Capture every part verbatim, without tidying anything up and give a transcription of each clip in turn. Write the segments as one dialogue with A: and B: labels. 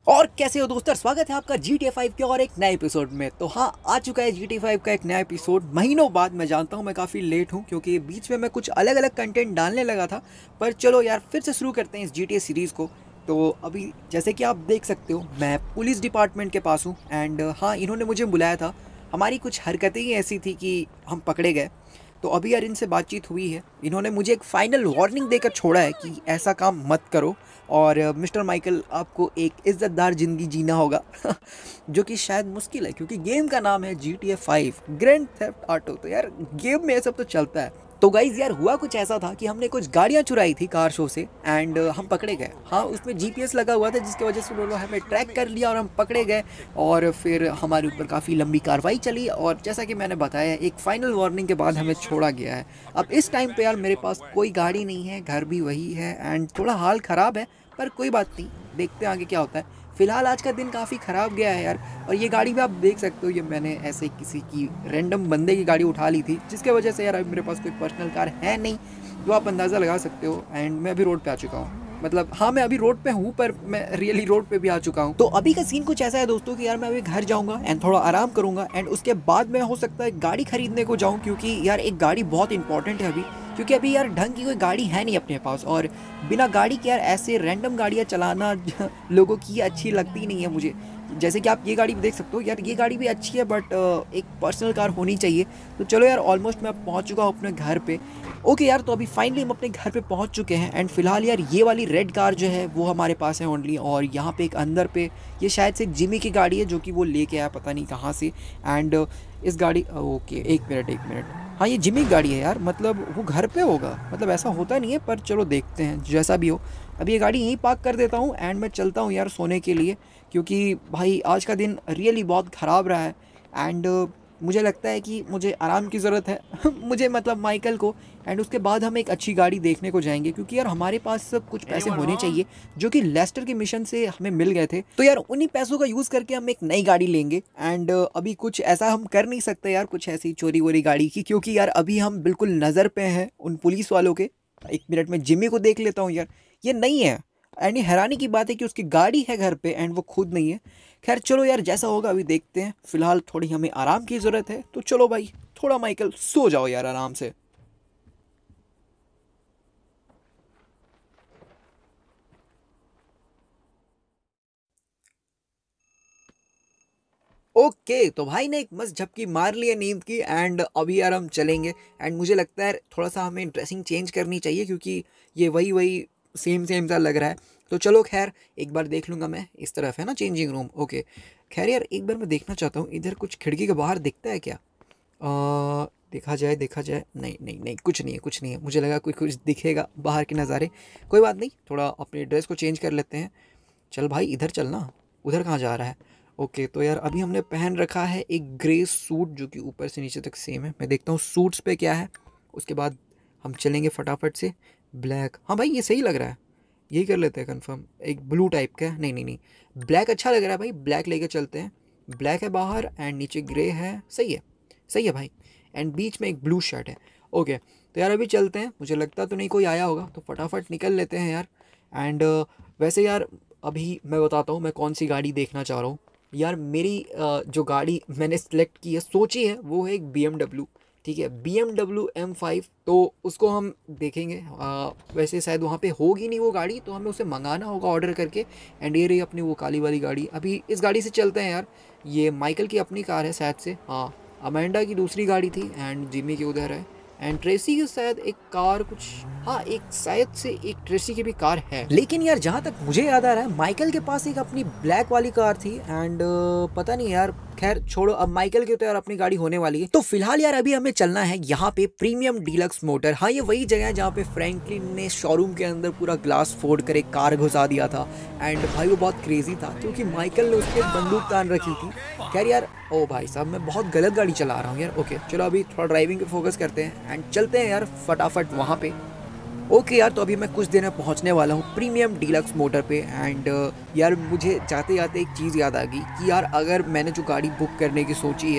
A: और कैसे हो दोस्तों, स्वागत है आपका जी टी ए फाइव के और एक नए एपिसोड में। तो हाँ, आ चुका है जी टी ए फाइव का एक नया एपिसोड महीनों बाद। मैं जानता हूँ मैं काफ़ी लेट हूँ क्योंकि बीच में मैं कुछ अलग अलग कंटेंट डालने लगा था, पर चलो यार फिर से शुरू करते हैं इस जी टी ए सीरीज़ को। तो अभी जैसे कि आप देख सकते हो मैं पुलिस डिपार्टमेंट के पास हूँ एंड हाँ, इन्होंने मुझे बुलाया था। हमारी कुछ हरकतें ही ऐसी थी कि हम पकड़े गए। तो अभी यार इनसे बातचीत हुई है, इन्होंने मुझे एक फ़ाइनल वार्निंग देकर छोड़ा है कि ऐसा काम मत करो और मिस्टर माइकल आपको एक इज़्ज़तदार ज़िंदगी जीना होगा जो कि शायद मुश्किल है क्योंकि गेम का नाम है G T A five Grand Theft Auto. तो यार गेम में ये सब तो चलता है। तो गाइज यार हुआ कुछ ऐसा था कि हमने कुछ गाड़ियाँ चुराई थी कार शो से एंड हम पकड़े गए। हाँ, उसमें जी पी एस लगा हुआ था जिसकी वजह से उन्होंने हमें ट्रैक कर लिया और हम पकड़े गए और फिर हमारे ऊपर काफ़ी लंबी कार्रवाई चली और जैसा कि मैंने बताया एक फ़ाइनल वार्निंग के बाद हमें छोड़ा गया है। अब इस टाइम पे यार मेरे पास कोई गाड़ी नहीं है, घर भी वही है एंड थोड़ा हाल ख़राब है, पर कोई बात नहीं, देखते हैं आगे क्या होता है। फ़िलहाल आज का दिन काफ़ी ख़राब गया है यार। और ये गाड़ी भी आप देख सकते हो, ये मैंने ऐसे किसी की रैंडम बंदे की गाड़ी उठा ली थी जिसके वजह से यार अभी मेरे पास कोई पर्सनल कार है नहीं, जो आप अंदाज़ा लगा सकते हो। एंड मैं अभी रोड पे आ चुका हूँ, मतलब हाँ मैं अभी रोड पे हूँ पर मैं रियली रोड पे भी आ चुका हूँ। तो अभी का सीन कुछ ऐसा है दोस्तों कि यार मैं अभी घर जाऊँगा एंड थोड़ा आराम करूँगा एंड उसके बाद मैं हो सकता है गाड़ी खरीदने को जाऊँ क्योंकि यार एक गाड़ी बहुत इंपॉर्टेंट है अभी, क्योंकि अभी यार ढंग की कोई गाड़ी है नहीं अपने पास और बिना गाड़ी के यार ऐसे रैंडम गाड़ियाँ चलाना लोगों की अच्छी लगती नहीं है मुझे। जैसे कि आप ये गाड़ी भी देख सकते हो यार, ये गाड़ी भी अच्छी है बट एक पर्सनल कार होनी चाहिए। तो चलो यार ऑलमोस्ट मैं पहुंच चुका हूँ अपने घर पे। ओके यार, तो अभी फाइनली हम अपने घर पे पहुंच चुके हैं एंड फिलहाल यार ये वाली रेड कार जो है वो हमारे पास है ओनली। और यहाँ पे एक अंदर पे ये शायद से जिमी की गाड़ी है जो कि वो लेके आया पता नहीं कहाँ से। एंड इस गाड़ी ओके एक मिनट एक मिनट हाँ ये जिमी की गाड़ी है यार, मतलब वो घर पे होगा, मतलब ऐसा होता नहीं है पर चलो देखते हैं जैसा भी हो। अभी ये गाड़ी यहीं पार्क कर देता हूँ एंड मैं चलता हूँ यार सोने के लिए, क्योंकि भाई आज का दिन रियली बहुत ख़राब रहा है एंड मुझे लगता है कि मुझे आराम की ज़रूरत है मुझे मतलब माइकल को। एंड उसके बाद हम एक अच्छी गाड़ी देखने को जाएंगे क्योंकि यार हमारे पास सब कुछ पैसे होने चाहिए जो कि लेस्टर के मिशन से हमें मिल गए थे। तो यार उन्हीं पैसों का यूज़ करके हम एक नई गाड़ी लेंगे एंड अभी कुछ ऐसा हम कर नहीं सकते यार, कुछ ऐसी चोरी वोरी गाड़ी की, क्योंकि यार अभी हम बिल्कुल नज़र पे हैं उन पुलिस वालों के। एक मिनट में जिम्मी को देख लेता हूँ यार, ये नहीं है एंड ये हैरानी की बात है कि उसकी गाड़ी है घर पे एंड वो खुद नहीं है। खैर चलो यार जैसा होगा अभी देखते हैं, फिलहाल थोड़ी हमें आराम की ज़रूरत है। तो चलो भाई थोड़ा माइकल सो जाओ यार आराम से। ओके okay, तो भाई ने एक मस्त झपकी मार ली है नींद की एंड अभी यार हम चलेंगे। एंड मुझे लगता है थोड़ा सा हमें ड्रेसिंग चेंज करनी चाहिए क्योंकि ये वही वही सेम सेम सा लग रहा है। तो चलो खैर एक बार देख लूँगा मैं, इस तरफ है ना चेंजिंग रूम। ओके खैर यार एक बार मैं देखना चाहता हूँ इधर कुछ खिड़की के बाहर दिखता है क्या। आ, देखा जाए देखा जाए नहीं नहीं नहीं कुछ नहीं है कुछ नहीं है, मुझे लगा कोई कुछ दिखेगा बाहर के नज़ारे। कोई बात नहीं, थोड़ा अपनी ड्रेस को चेंज कर लेते हैं। चल भाई इधर चलना, उधर कहाँ जा रहा है। ओके तो यार अभी हमने पहन रखा है एक ग्रे सूट जो कि ऊपर से नीचे तक सेम है। मैं देखता हूँ सूट्स पे क्या है, उसके बाद हम चलेंगे फटाफट से। ब्लैक, हाँ भाई ये सही लग रहा है, यही कर लेते हैं कंफर्म। एक ब्लू टाइप का नहीं नहीं नहीं ब्लैक अच्छा लग रहा है भाई, ब्लैक लेके चलते हैं। ब्लैक है बाहर एंड नीचे ग्रे है, सही है सही है भाई। एंड बीच में एक ब्लू शर्ट है। ओके तो यार अभी चलते हैं, मुझे लगता तो नहीं कोई आया होगा तो फटाफट निकल लेते हैं यार। एंड वैसे यार अभी मैं बताता हूँ मैं कौन सी गाड़ी देखना चाह रहा हूँ। यार मेरी जो गाड़ी मैंने सेलेक्ट की है सोची है वो है एक बी एम डब्ल्यू। ठीक है, B M W M five, तो उसको हम देखेंगे। आ, वैसे शायद वहाँ पे होगी नहीं वो गाड़ी, तो हमें उसे मंगाना होगा ऑर्डर करके। एंड ये रही अपनी वो काली वाली गाड़ी, अभी इस गाड़ी से चलते हैं यार। ये माइकल की अपनी कार है शायद से, हाँ अमेंडा की दूसरी गाड़ी थी एंड जिमी की उधर है। एंड ट्रेसी की शायद एक कार कुछ, हाँ एक शायद से एक ट्रेसी की भी कार है। लेकिन यार जहाँ तक मुझे याद आ रहा है माइकल के पास एक अपनी ब्लैक वाली कार थी एंड पता नहीं यार, खैर छोड़ो, अब माइकल की तो यार अपनी गाड़ी होने वाली है। तो फिलहाल यार अभी हमें चलना है यहाँ पे प्रीमियम डीलक्स मोटर। हाँ ये वही जगह है जहाँ पे फ्रैंकलिन ने शोरूम के अंदर पूरा ग्लास फोड़ कर एक कार घुसा दिया था। एंड भाई वो बहुत क्रेजी था क्योंकि माइकल ने उसके बंदूक तान रखी थी। खैर यार ओ भाई साहब मैं बहुत गलत गाड़ी चला रहा हूँ यार। ओके चलो अभी थोड़ा ड्राइविंग पे फोकस करते हैं एंड चलते हैं यार फटाफट वहाँ पे। ओके यार तो अभी मैं कुछ देर में पहुंचने वाला हूँ प्रीमियम डीलक्स मोटर पे। एंड यार मुझे जाते जाते एक चीज़ याद आ गई कि यार अगर मैंने जो गाड़ी बुक करने की सोची है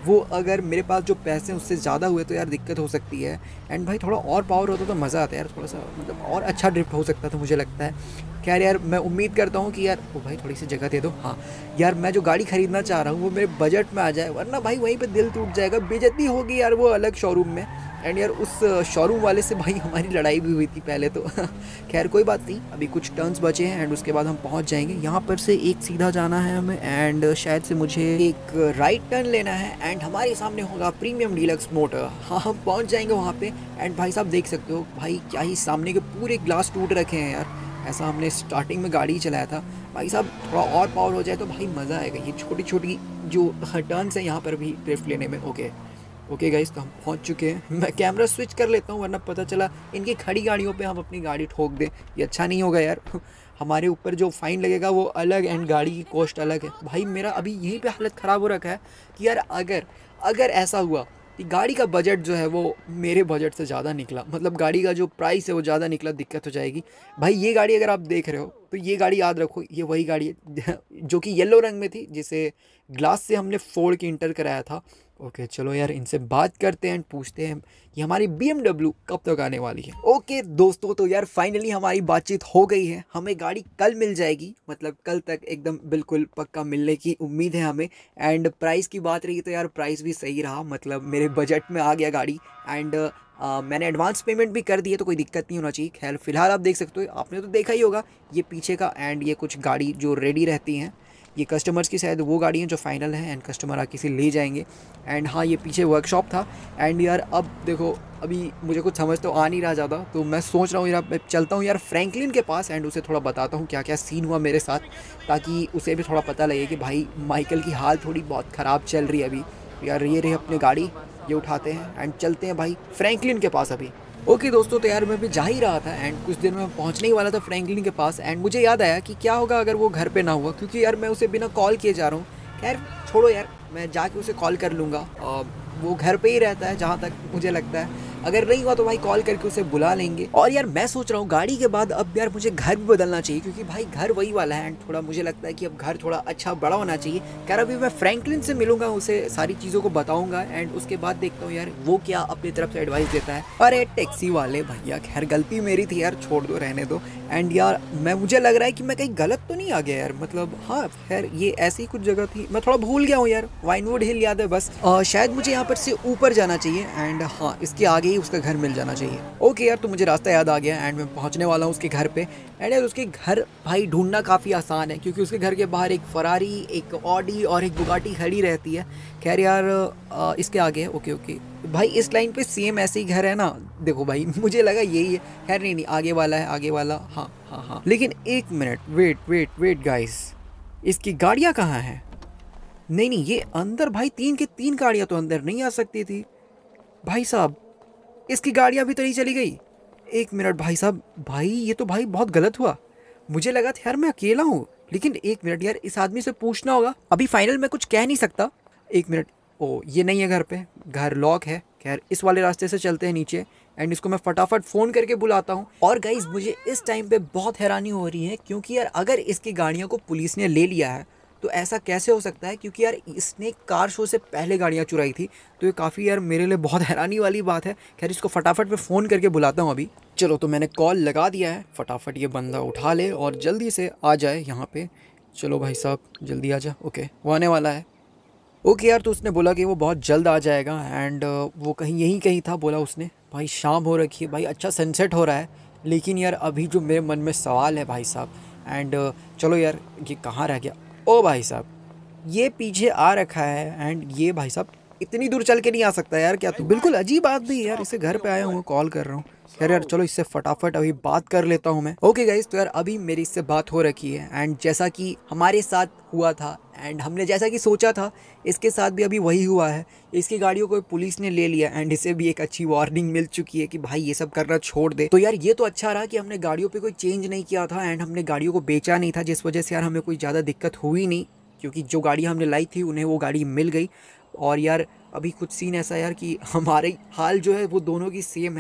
A: वो अगर मेरे पास जो पैसे हैं उससे ज़्यादा हुए तो यार दिक्कत हो सकती है। एंड भाई थोड़ा और पावर होता तो मज़ा आता है यार, थोड़ा सा मतलब और अच्छा ड्रिफ्ट हो सकता था मुझे लगता है। खैर यार मैं उम्मीद करता हूँ कि यार ओ भाई थोड़ी सी जगह दे दो। हाँ यार मैं जो गाड़ी ख़रीदना चाह रहा हूँ वो मेरे बजट में आ जाए, वरना भाई वहीं पे दिल टूट जाएगा, बेइज्जती होगी यार वो अलग शोरूम में। एंड यार उस शोरूम वाले से भाई हमारी लड़ाई भी हुई थी पहले तो खैर कोई बात नहीं, अभी कुछ टर्न्स बचे हैं एंड उसके बाद हम पहुंच जाएंगे। यहाँ पर से एक सीधा जाना है हमें एंड शायद से मुझे एक राइट टर्न लेना है एंड हमारे सामने होगा प्रीमियम डीलक्स मोटर। हाँ हम पहुंच जाएंगे वहाँ पे। एंड भाई साहब देख सकते हो भाई क्या ही सामने के पूरे ग्लास टूट रखे हैं यार, ऐसा हमने स्टार्टिंग में गाड़ी चलाया था। भाई साहब थोड़ा और पावर हो जाए तो भाई मज़ा आएगा, ये छोटी छोटी जो टर्न्स हैं यहाँ पर भी ड्रिफ्ट लेने में। ओके ओके गाइस तो हम पहुंच चुके हैं। मैं कैमरा स्विच कर लेता हूँ वरना पता चला इनकी खड़ी गाड़ियों पे हम अपनी गाड़ी ठोक दें, ये अच्छा नहीं होगा यार हमारे ऊपर जो फ़ाइन लगेगा वो अलग एंड गाड़ी की कॉस्ट अलग है। भाई मेरा अभी यहीं पे हालत ख़राब हो रखा है कि यार अगर अगर ऐसा हुआ कि गाड़ी का बजट जो है वो मेरे बजट से ज़्यादा निकला, मतलब गाड़ी का जो प्राइस है वो ज़्यादा निकला, दिक्कत हो जाएगी। भाई ये गाड़ी अगर आप देख रहे हो तो ये गाड़ी याद रखो, ये वही गाड़ी है जो कि येलो रंग में थी, जिसे ग्लास से हमने फोड़ के इंटर कराया था। ओके चलो यार इनसे बात करते हैं, पूछते हैं कि हमारी बी एम डब्ल्यू कब तक आने वाली है। ओके दोस्तों तो यार फाइनली हमारी बातचीत हो गई है, हमें गाड़ी कल मिल जाएगी, मतलब कल तक एकदम बिल्कुल पक्का मिलने की उम्मीद है हमें। एंड प्राइस की बात रही तो यार प्राइस भी सही रहा, मतलब मेरे बजट में आ गया गाड़ी। एंड Uh, मैंने एडवांस पेमेंट भी कर दी है तो कोई दिक्कत नहीं होना चाहिए। खैर फिलहाल आप देख सकते हो, आपने तो देखा ही होगा ये पीछे का एंड ये कुछ गाड़ी जो रेडी रहती हैं, ये कस्टमर्स की शायद वो गाड़ी हैं जो फाइनल है एंड कस्टमर आके इसे ले जाएंगे। एंड हाँ ये पीछे वर्कशॉप था। एंड यार अब देखो अभी मुझे कुछ समझ तो आ नहीं रहा ज़्यादा, तो मैं सोच रहा हूँ यार मैं चलता हूँ यार फ्रैंकलिन के पास एंड उसे थोड़ा बताता हूँ क्या क्या सीन हुआ मेरे साथ, ताकि उसे भी थोड़ा पता लगे कि भाई माइकल की हाल थोड़ी बहुत ख़राब चल रही है अभी। यार ये रही अपनी गाड़ी, ये उठाते हैं एंड चलते हैं भाई फ्रैंकलिन के पास अभी। ओके दोस्तों तो यार मैं भी जा ही रहा था एंड कुछ देर में पहुंचने ही वाला था फ्रैंकलिन के पास। एंड मुझे याद आया कि क्या होगा अगर वो घर पे ना हुआ, क्योंकि यार मैं उसे बिना कॉल किए जा रहा हूँ। खैर छोड़ो यार, मैं जाके उसे कॉल कर लूँगा, वो घर पे ही रहता है जहाँ तक मुझे लगता है। अगर नहीं हुआ तो भाई कॉल करके उसे बुला लेंगे। और यार मैं सोच रहा हूँ गाड़ी के बाद अब यार मुझे घर भी बदलना चाहिए, क्योंकि भाई घर वही वाला है एंड थोड़ा मुझे लगता है कि अब घर थोड़ा अच्छा बड़ा होना चाहिए। खैर अभी मैं फ्रैंकलिन से मिलूंगा, उसे सारी चीज़ों को बताऊंगा एंड उसके बाद देखता हूँ यार वो क्या अपनी तरफ से एडवाइस देता है। अरे टैक्सी वाले भैया, खैर गलती मेरी थी यार, छोड़ दो रहने दो। एंड यार मैं मुझे लग रहा है कि मैं कहीं गलत तो नहीं आ गया यार, मतलब हाँ खैर ये ऐसी कुछ जगह थी, मैं थोड़ा भूल गया हूँ यार, वाइनवुड हिल याद है बस। आ, शायद मुझे यहाँ पर से ऊपर जाना चाहिए एंड हाँ इसके आगे ही उसका घर मिल जाना चाहिए। ओके यार तो मुझे रास्ता याद आ गया एंड मैं पहुँचने वाला हूँ उसके घर पे। एंड यार उसके घर भाई ढूंढना काफ़ी आसान है, क्योंकि उसके घर के बाहर एक फरारी, एक ऑडी और एक बुगाटी खड़ी रहती है। खैर यार आ, इसके आगे है। ओके ओके भाई इस लाइन पे सेम ऐसे ही घर है ना, देखो भाई मुझे लगा यही है। खैर नहीं नहीं आगे वाला है, आगे वाला, हाँ हाँ हाँ। लेकिन एक minute, wait wait wait guys, इसकी गाड़ियाँ कहाँ हैं? नहीं नहीं ये अंदर भाई तीन के तीन गाड़ियाँ तो अंदर नहीं आ सकती थी भाई साहब, इसकी गाड़ियाँ भी तो नहीं चली गई। एक मिनट भाई साहब, भाई ये तो भाई बहुत गलत हुआ, मुझे लगा था यार मैं अकेला हूँ, लेकिन एक मिनट यार इस आदमी से पूछना होगा। अभी फाइनल मैं कुछ कह नहीं सकता, एक मिनट। ओ ये नहीं है घर पे, घर लॉक है। खैर इस वाले रास्ते से चलते हैं नीचे एंड इसको मैं फटाफट फ़ोन करके बुलाता हूँ। और गाइज मुझे इस टाइम पे बहुत हैरानी हो रही है, क्योंकि यार अगर इसकी गाड़ियों को पुलिस ने ले लिया है तो ऐसा कैसे हो सकता है, क्योंकि यार इसने कार शो से पहले गाड़ियाँ चुराई थी, तो ये काफ़ी यार मेरे लिए बहुत हैरानी वाली बात है। खैर इसको फटाफट मैं फ़ोन करके बुलाता हूँ अभी। चलो तो मैंने कॉल लगा दिया है, फटाफट ये बंदा उठा ले और जल्दी से आ जाए यहाँ पे। चलो भाई साहब जल्दी आ जा। ओके वो आने वाला है। ओके यार तो उसने बोला कि वो बहुत जल्द आ जाएगा एंड वो कहीं यहीं कहीं था, बोला उसने। भाई शाम हो रखी है भाई, अच्छा सनसेट हो रहा है, लेकिन यार अभी जो मेरे मन में सवाल है भाई साहब, एंड चलो यार ये कहाँ रह गया। ओ भाई साहब ये पीछे आ रखा है एंड ये भाई साहब इतनी दूर चल के नहीं आ सकता यार, क्या तू, बिल्कुल अजीब आदमी यार, इसे घर पे आया हूँ कॉल कर रहा हूँ। यार यार चलो इससे फटाफट अभी बात कर लेता हूँ मैं। ओके गाइस तो यार अभी मेरी इससे बात हो रखी है एंड जैसा कि हमारे साथ हुआ था एंड हमने जैसा कि सोचा था इसके साथ भी अभी वही हुआ है। इसकी गाड़ियों को पुलिस ने ले लिया एंड इसे भी एक अच्छी वार्निंग मिल चुकी है कि भाई ये सब करना छोड़ दे। तो यार ये तो अच्छा रहा कि हमने गाड़ियों पे कोई चेंज नहीं किया था एंड हमने गाड़ियों को बेचा नहीं था, जिस वजह से यार हमें कोई ज़्यादा दिक्कत हुई नहीं, क्योंकि जो गाड़ी हमने लाई थी उन्हें वो गाड़ी मिल गई। और यार अभी कुछ सीन ऐसा यार कि हमारे हाल जो है वो दोनों की सेम है,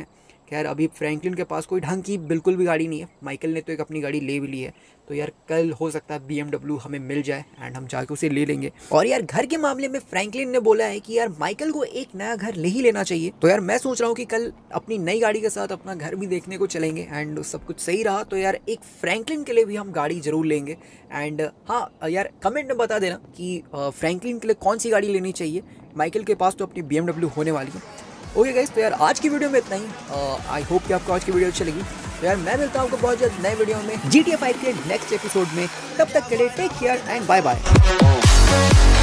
A: खैर अभी फ्रैंकलिन के पास कोई ढंग की बिल्कुल भी गाड़ी नहीं है, माइकल ने तो एक अपनी गाड़ी ले भी ली है, तो यार कल हो सकता है बी एम डब्ल्यू हमें मिल जाए एंड हम जाके उसे ले लेंगे। और यार घर के मामले में फ्रैंकलिन ने बोला है कि यार माइकल को एक नया घर ले ही लेना चाहिए, तो यार मैं सोच रहा हूँ कि कल अपनी नई गाड़ी के साथ अपना घर भी देखने को चलेंगे एंड सब कुछ सही रहा तो यार एक फ्रैंकलिन के लिए भी हम गाड़ी जरूर लेंगे। एंड हाँ यार कमेंट में बता देना कि फ्रैंकलिन के लिए कौन सी गाड़ी लेनी चाहिए, माइकल के पास तो अपनी बी एम डब्ल्यू होने वाली है। ओके गाइस, तो यार आज की वीडियो में इतना ही। आई होप कि आपको आज की वीडियो अच्छी लगी। तो यार मैं मिलता हूँ आपको बहुत जल्द नए वीडियो में जी टी ए फाइव के नेक्स्ट एपिसोड में। तब तक के लिए take care and bye bye.